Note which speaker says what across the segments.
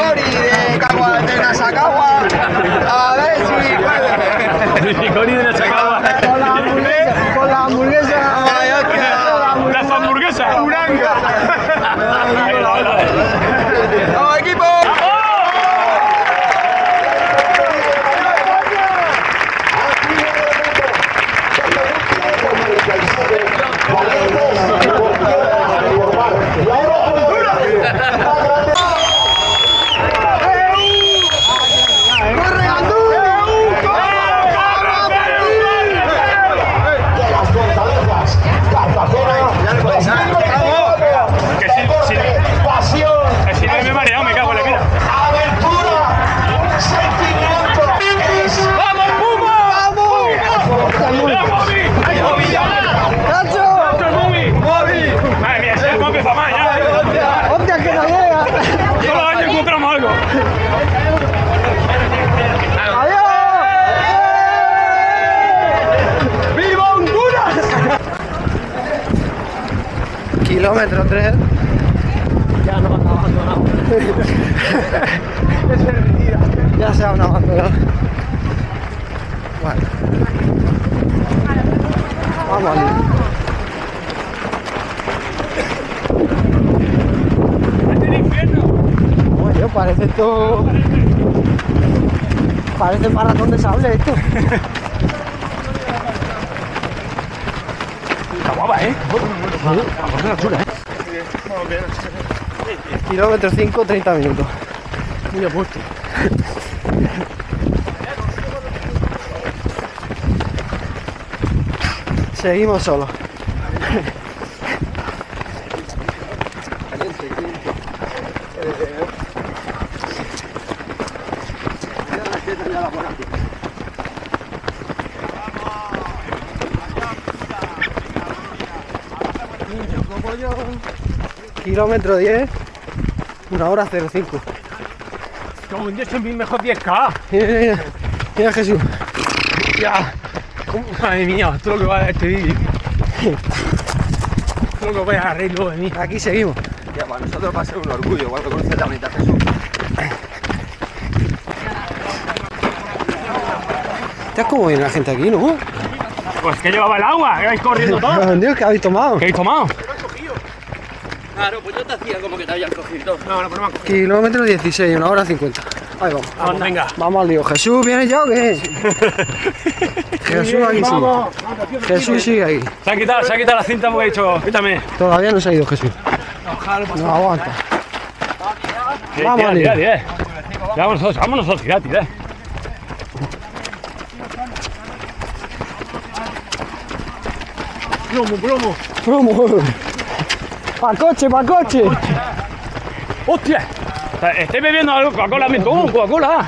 Speaker 1: Nishikori de Kawa, de Nasakawa. A ver si puede.
Speaker 2: Nishikori de Nasakawa.
Speaker 1: Con la hamburguesa. Con la hamburguesa.
Speaker 2: Las hamburguesas.
Speaker 1: Uranga. ¡Vamos, equipo!
Speaker 3: Kilómetro 3.
Speaker 2: Ya nos han abandonado.
Speaker 3: Ya se han abandonado. Bueno. Vamos allí. Oye, parece esto. Parece maratón de sable esto.
Speaker 2: Está guapa, ¿eh?
Speaker 3: Kilómetro 5, 30 minutos.
Speaker 2: Muy apuesto.
Speaker 3: Seguimos solos. Kilómetro 10, 1 hora 05.
Speaker 2: Como un 10.000 mejor 10K.
Speaker 3: Mira, mira Jesús.
Speaker 2: Ya. Madre mía, todo lo que va a dar este vídeo. Todo lo que voy a agarrar luego de mí.
Speaker 3: Aquí seguimos.
Speaker 1: Ya, para nosotros va a ser un orgullo cuando conoces la bonita Jesús.
Speaker 3: ¿Estás como viene la gente aquí, no?
Speaker 2: Pues que llevaba el agua, que vais corriendo todo.
Speaker 3: Dios, ¿qué habéis tomado?
Speaker 2: ¿Qué habéis tomado?
Speaker 1: Claro, pues yo te hacía como que te habían cogido.
Speaker 2: No, no, pero me han cogido.
Speaker 3: Kilómetro 16, 1 hora 50. Ahí vamos.
Speaker 2: Vamos, venga.
Speaker 3: Vamos al lío. Jesús, ¿viene ya o qué? Jesús aquí
Speaker 2: Vamos.
Speaker 3: sigue. Jesús sigue ahí.
Speaker 2: Se ha quitado la cinta porque he dicho, quítame.
Speaker 3: Todavía no se ha ido Jesús. No aguanta. Vamos,
Speaker 2: tira,
Speaker 3: lío.
Speaker 2: tira. Vámonos nosotros, tira. Plomo.
Speaker 3: Vamos. ¡Pa' coche, pa' coche!
Speaker 2: ¡Hostia! Estoy bebiendo algo, Coca-Cola, me tomo Coca-Cola.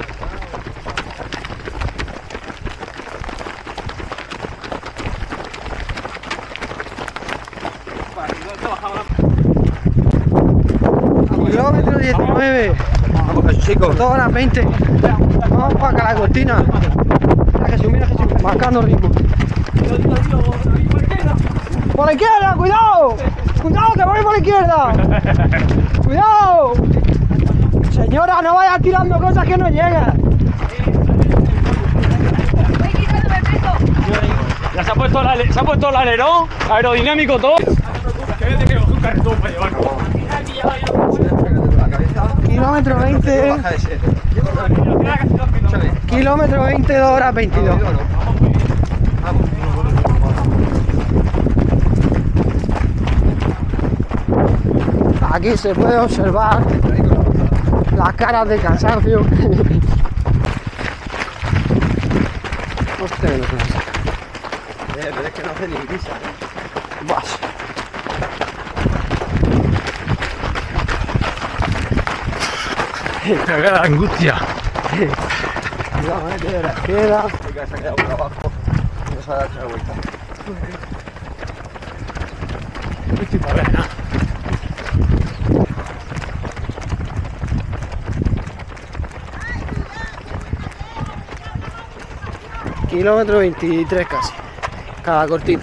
Speaker 3: Kilómetro 19.
Speaker 1: Vamos, Jesús, chicos.
Speaker 3: 2 horas 20. Vamos para acá la cortina. Mira Jesús, marcando ritmo. ¡Por la izquierda, cuidado! ¡Cuidado, que voy por la izquierda! ¡Cuidado! Señora, no vaya tirando cosas que no llegan.
Speaker 2: Ya se ha puesto el alerón, aerodinámico todo.
Speaker 3: Kilómetro 20. Kilómetro 20, 2 horas 22. Aquí se puede observar las caras de cansancio. Hostia, no cansa.
Speaker 1: Pero es que no hace ni brisa.
Speaker 3: Vas.
Speaker 2: Me da la angustia.
Speaker 3: Cuidado, de la izquierda.
Speaker 1: Venga, se ha quedado por abajo. No se ha dado la vuelta.
Speaker 2: No estoy para ver nada.
Speaker 3: Kilómetro 23 casi. Cada cortina.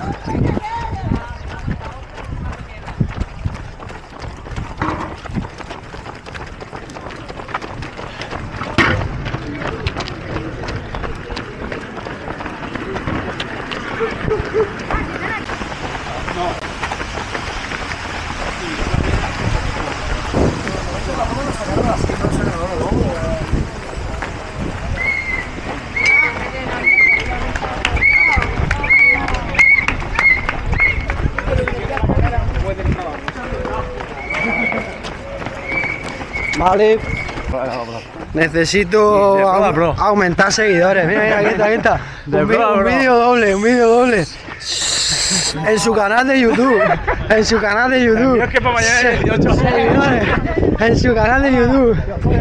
Speaker 3: Vale. Necesito aumentar seguidores. Mira, aquí está. Un vídeo doble. En su canal de YouTube.
Speaker 2: Es que para mañana es 18.
Speaker 3: Seguidores. En su canal de YouTube.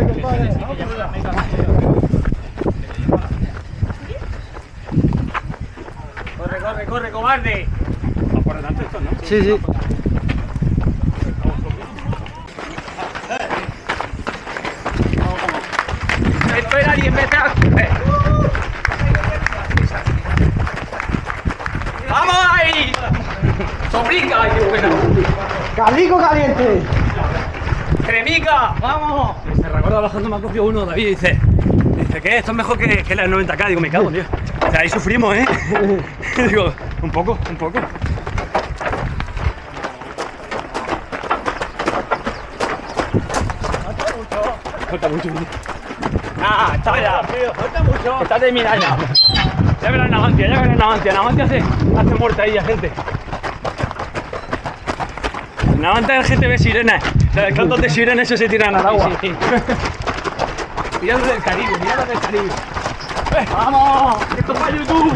Speaker 2: Corre, cobarde. Va por delante esto, ¿no?
Speaker 3: Sí.
Speaker 2: Espera 10 metros. ¡Vamos ahí! ¡Sobrica! ¡Ay, qué bueno!
Speaker 3: ¡Calico caliente!
Speaker 2: ¡Cremica! ¡Vamos! Se recuerda bajando, me ha copiado uno, David, dice que esto es mejor que la 90K. Digo, me cago, tío. O sea, ahí sufrimos, ¿eh? Digo, un poco. Falta mucho. Está ya. Falta mucho. Está terminado ya. Ya verás Navantia. Navantia hace muerta ahí a gente. Navantia el gente ve sirenas. Los cantos de sirenas eso se tiran al agua. Sí. Mirando del Caribe. ¡Vamos! ¡Esto es para YouTube!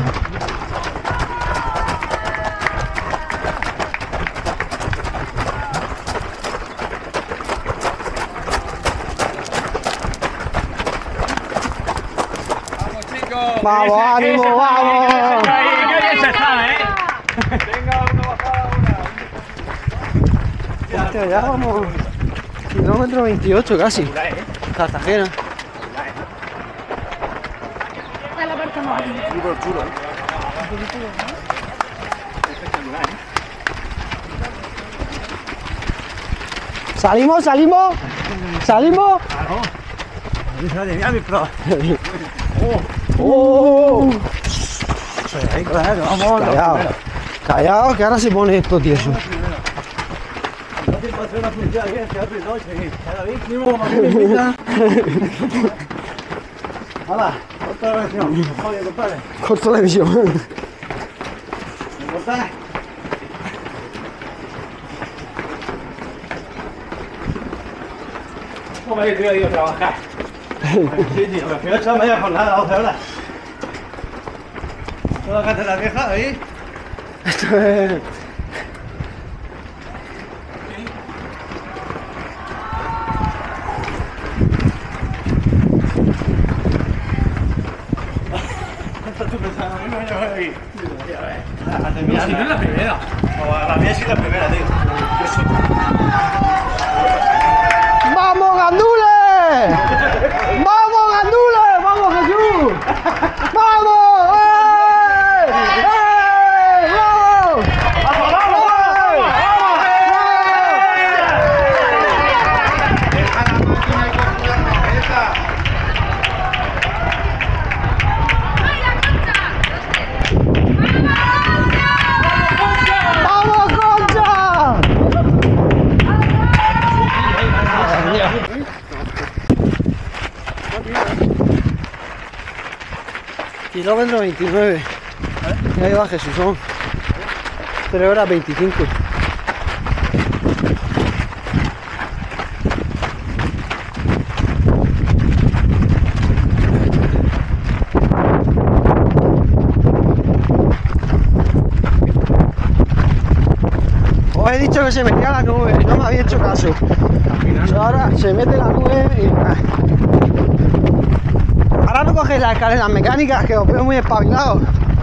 Speaker 3: ¡Vamos, ánimo, vamos!
Speaker 2: ¡Qué bien se está, eh!
Speaker 1: Venga, una bajada,
Speaker 3: Hostia, ya vamos. Kilómetro 28 casi. Cartagena.
Speaker 1: chulo,
Speaker 3: ¿Salimos?
Speaker 1: Mira mi pro.
Speaker 3: ¡Oh!
Speaker 1: Vamos,
Speaker 3: Callado, que ahora se pone esto tieso.
Speaker 1: ¡Hala! Corta la visión. Oye, compadre.
Speaker 3: Corto la visión.
Speaker 1: ¿Me cortas?
Speaker 2: ¿Cómo he ido a trabajar?
Speaker 1: Sí, tío. Me fui a echar media jornada, 12 horas. Toda la cátedra vieja ahí.
Speaker 3: Esto es...
Speaker 1: A terminar.
Speaker 2: Si no es la primera.
Speaker 1: La mía sí es la primera, tío.
Speaker 3: ¡Vamos, gandules! ¡Vamos, gandules! ¡Vamos, Jesús! ¡Vamos! ¡Eh! ¡Eh! ¡Vamos!
Speaker 1: ¡Vamos, vamos!
Speaker 3: ¡Vamos, Concha! Kilómetro 29. Y ahí va Jesús, son 3 horas 25. Os he dicho que se metía la nube y no me había hecho caso. Ahora se mete la nube y... Ahora no cogéis las escaleras mecánicas, que os veo muy espabilados.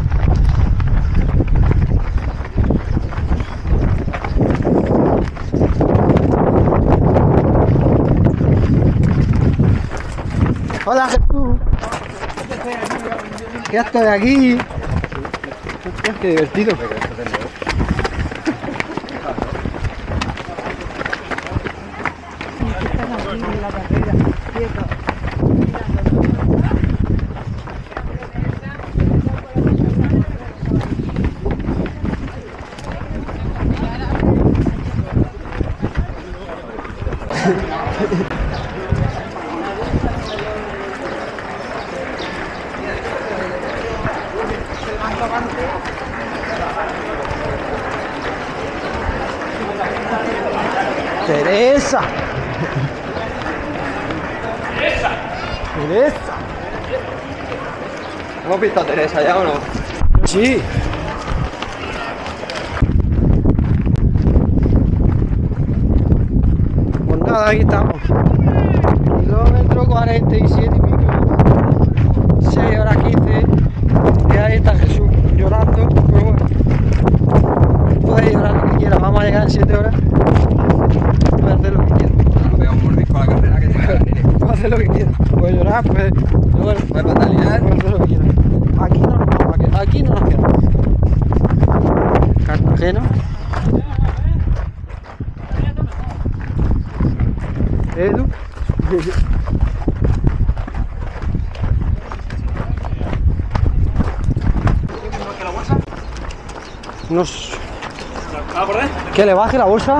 Speaker 3: Hola Jesús. ¿Qué haces de aquí? Hostia, qué divertido. Teresa. Teresa.
Speaker 1: ¿Hemos visto a Teresa ya o no?
Speaker 3: Sí. Pues nada, aquí estamos. Kilómetro 47 y pico. 6 horas 15. Y ahí está Jesús llorando. Pero bueno. Puede llorar lo que quiera. Vamos a llegar en 7 horas. Puede hacer lo que quiera.
Speaker 1: Pega un mordisco a la carrera que te cae el nene.
Speaker 3: Puede hacer lo que quiera. Puede llorar, puede. Pero bueno,
Speaker 1: Puede patalear.
Speaker 3: puede hacer lo que quiera. Aquí no nos vamos a quedar. Aquí no nos quedamos. Cartagena. Edu. Nos...
Speaker 2: ¿Va a correr?
Speaker 3: ¿Que le baje la bolsa?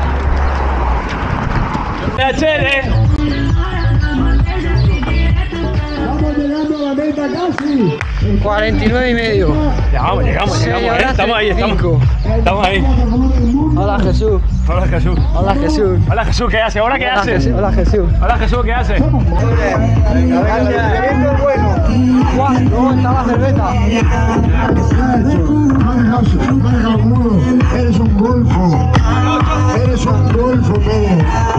Speaker 4: Estamos llegando a la meta casi.
Speaker 3: 49 y medio.
Speaker 2: Llegamos,
Speaker 3: Sí, ahora
Speaker 2: estamos ahí,
Speaker 3: 5.
Speaker 2: Estamos ahí.
Speaker 3: Hola Jesús.
Speaker 2: Hola Jesús.
Speaker 3: Hola Jesús.
Speaker 2: Hola Jesús, ¿qué hace? ¿Ahora qué
Speaker 3: Hola
Speaker 2: hace?
Speaker 3: Jesús. Hola Jesús.
Speaker 2: Hola Jesús, ¿qué hace?
Speaker 3: Guau, luego está la cerveza.
Speaker 4: Eres un golfo. Eres un golfo, todo.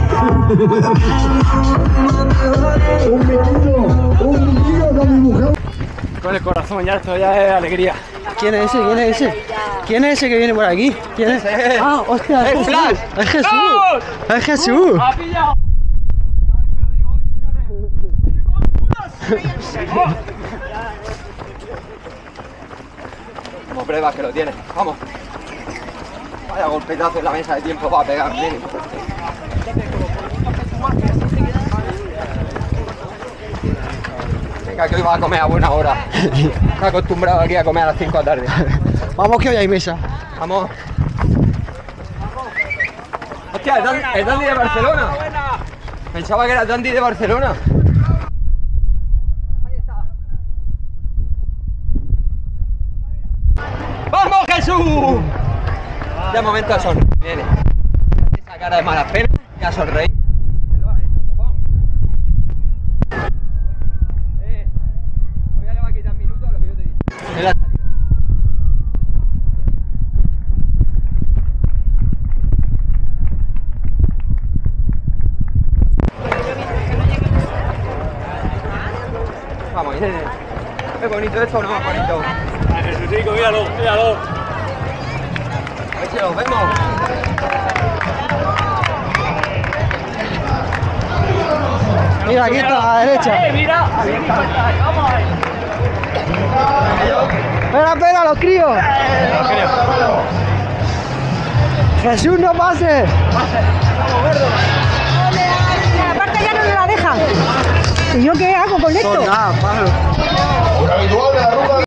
Speaker 4: Un vinilo con mi mujer.
Speaker 2: Con el corazón, ya esto ya es alegría.
Speaker 3: ¿Quién es ese? ¿Quién es ese? ¿Quién es ese que viene por aquí? ¿Quién es? Ah, hostia, es
Speaker 1: Flash.
Speaker 3: Jesús. Es Jesús. Es Jesús.
Speaker 2: ¡Ha pillado!
Speaker 1: Como pruebas que lo tienes. Vamos. Vaya golpetazo en la mesa de tiempo va a pegar, nene. Venga, que hoy va a comer a buena hora. Está acostumbrado aquí a comer a las 5 de la tarde.
Speaker 3: Vamos que hoy hay mesa.
Speaker 1: Vamos. Hostia, ¿es Dandy de Barcelona? Pensaba que era Dandy de Barcelona. ¡Vamos, Jesús! Ya momento de sonreír, nene. Esa cara de malas penas, ya sonreí. Hoy ya le va a quitar minutos a lo que yo te dije. En la salida. Vamos, nene. ¿Es bonito esto o no es bonito?
Speaker 2: Jesucico, míralo, míralo.
Speaker 1: A ver si los vemos.
Speaker 3: Mira, aquí está a la derecha.
Speaker 2: Mira, vamos ahí.
Speaker 3: Espera, espera, los críos. Jesús, no pases.
Speaker 5: Aparte ya no me la dejan. ¿Y yo qué hago con esto?
Speaker 3: Nada, pájaro.
Speaker 4: Un habitual de la ruta.